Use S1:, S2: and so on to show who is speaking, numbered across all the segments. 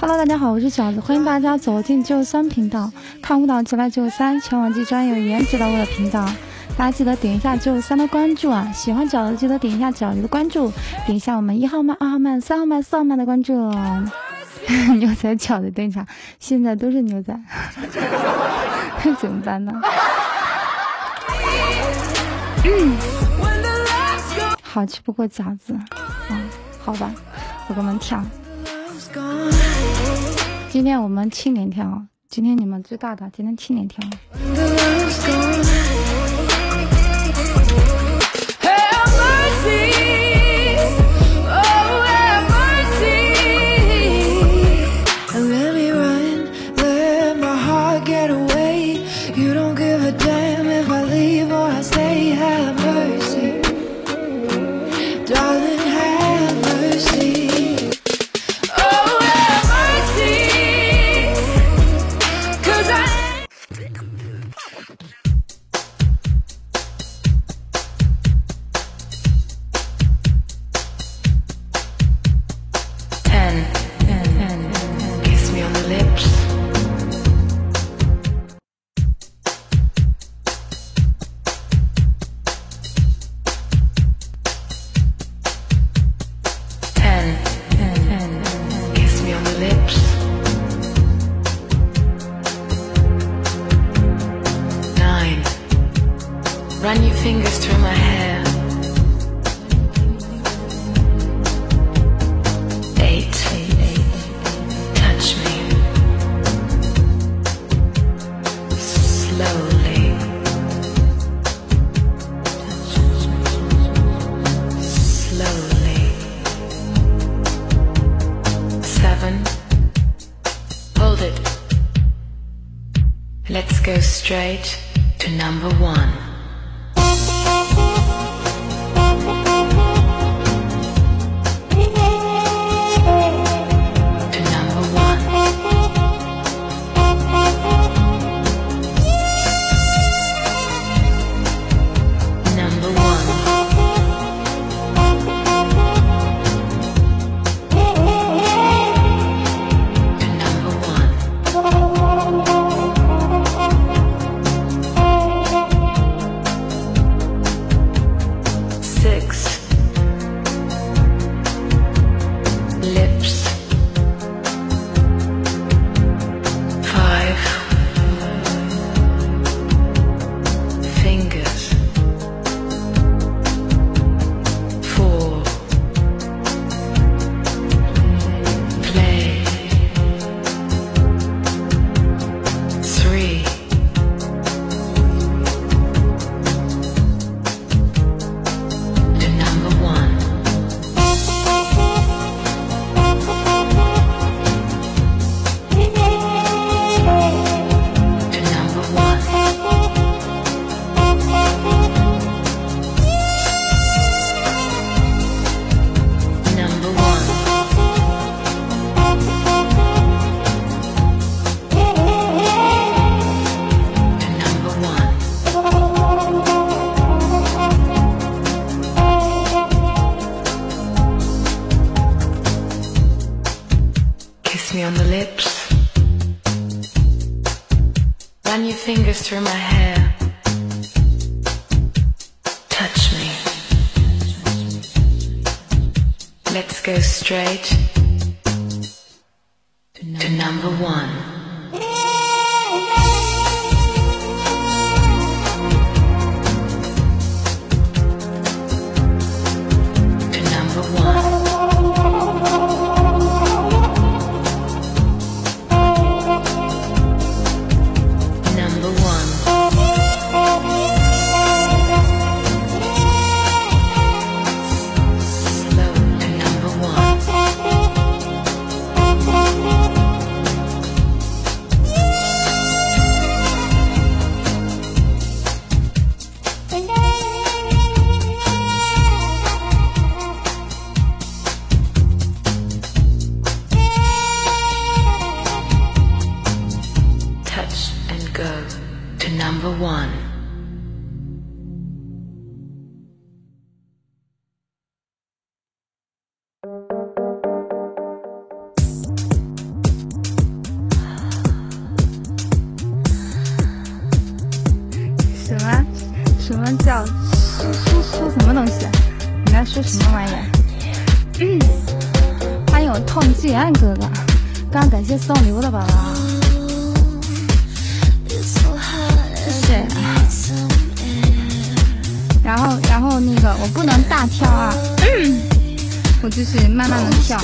S1: Hello， 大家好，我是饺子，欢迎大家走进93频道，看舞蹈起来93，全网最专业有颜值的我的频道。大家记得点一下93的关注啊！喜欢饺子记得点一下饺子的关注，点一下我们1号麦、2号麦、3号麦、4号麦的关注。牛仔饺子登场，现在都是牛仔，怎么办呢？好吃不过饺子，好吧，我给你们跳。今天我们青年跳，今天你们最大的，今天青年跳。
S2: Run your fingers through my hair. 8. Touch me. Slowly. Slowly. 7. Hold it. Let's go straight to number 1. Kiss me on the lips. Run your fingers through my hair. Touch me. Let's go straight to number 1.
S1: 叫说什么东西？你在说什么玩意儿？欢迎我痛季安哥哥，刚刚感谢送礼物的宝宝，谢谢。然后那个我不能大跳啊，我就是慢慢的跳。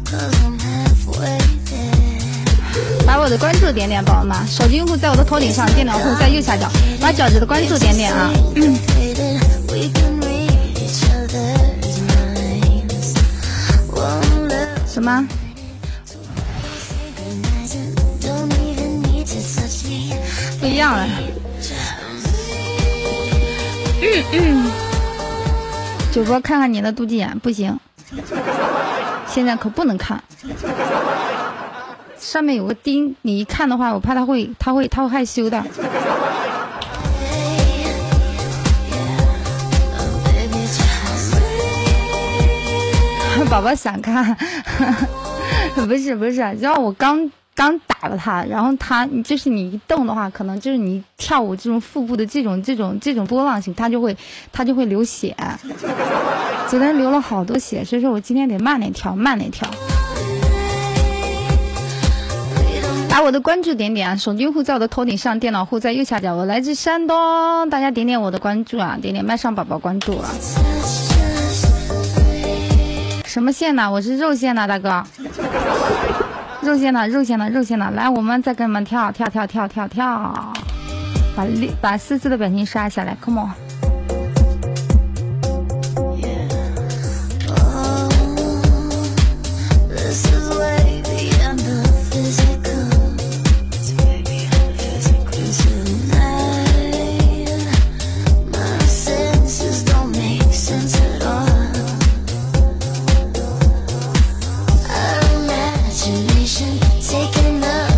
S1: 把我的关注点点，宝宝们，手机用户在我的头顶上，电脑户在右下角，把饺子的关注点点啊。什么？不一样了。主播看看你的肚脐眼，不行，现在可不能看。上面有个钉，你一看的话，我怕他会害羞的。宝宝想看，不是，只要我刚打了他，然后他就是你一动的话，可能就是你跳舞这种腹部的这种波浪形，他就会流血。昨天流了好多血，所以说我今天得慢点跳。把我的关注点点啊，手机用户在我的头顶上，电脑户在右下角。我来自山东，大家点点我的关注啊，点点麦上宝宝关注啊。什么线呢？我是肉线呢，大哥。肉线呢！来，我们再跟你们跳，把思思的表情刷下来 ，come on。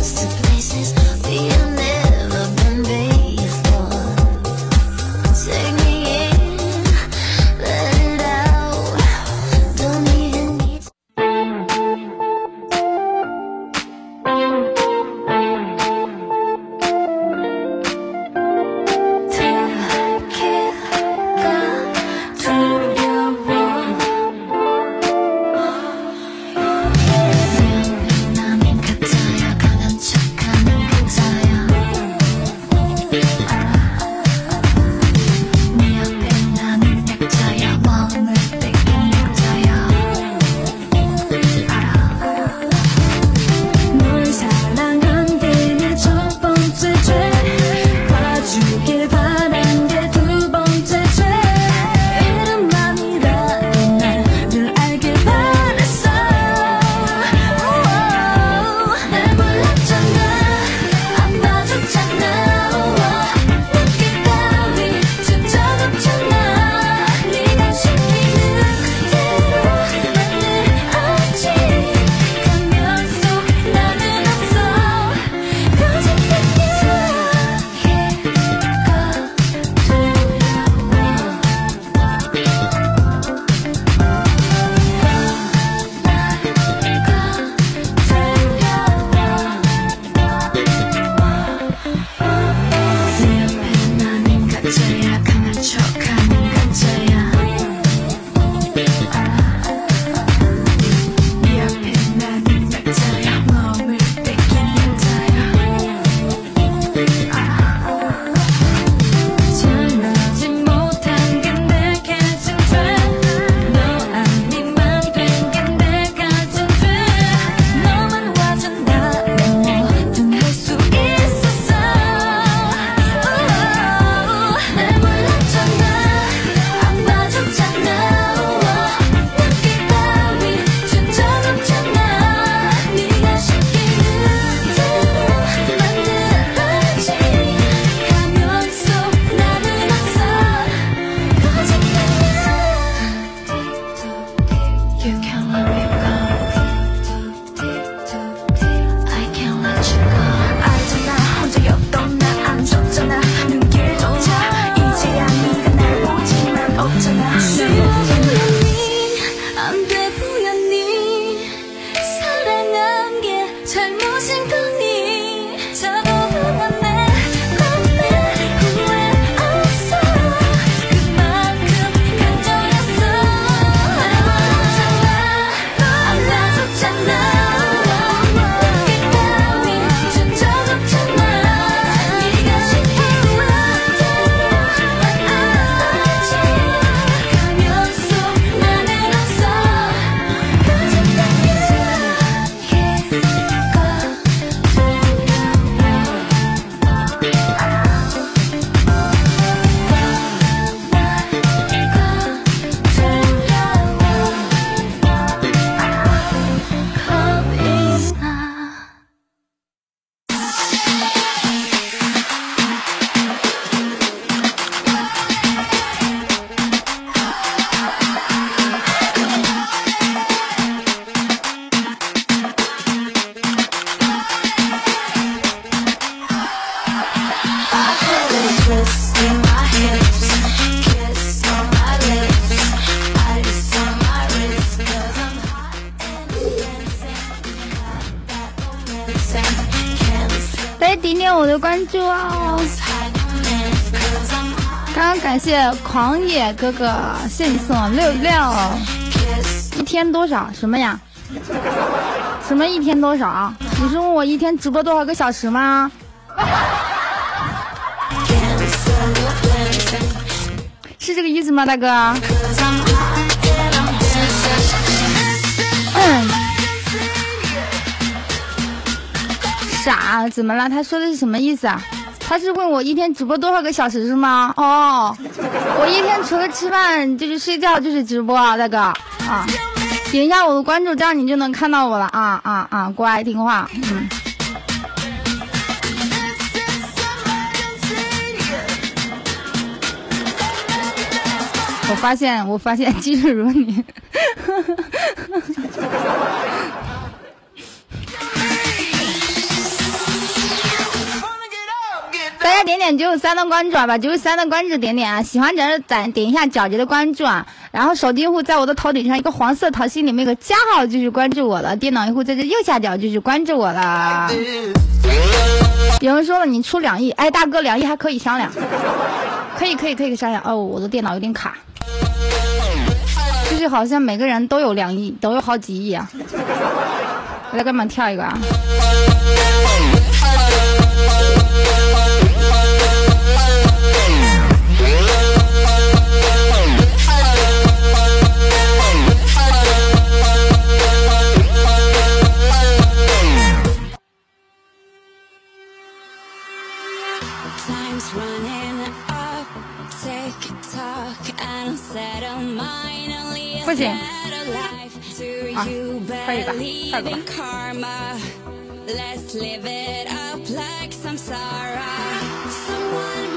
S3: Take
S1: 点点我的关注哦。刚刚感谢狂野哥哥，谢谢你送我66。一天多少？什么呀？什么一天多少？你是问我一天直播多少个小时吗？是这个意思吗，大哥？傻，怎么了？他说的是什么意思啊？他是问我一天直播多少个小时是吗？哦，我一天除了吃饭就是睡觉就是直播啊，大哥啊，点一下我的关注，这样你就能看到我了啊，乖听话，我发现技术如你。大家点点93的关注啊，把93的关注点点啊，喜欢点一下皎洁的关注啊，然后手机用户在我的头顶上一个黄色桃心里面有个加号就是关注我了，电脑用户在这右下角就是关注我了。有人说了你出2亿，哎大哥2亿还可以商量，可以商量。哦，我的电脑有点卡，就是好像每个人都有2亿，都有好几亿啊。我来给你们跳一个啊。不行啊，快一个，快个吧。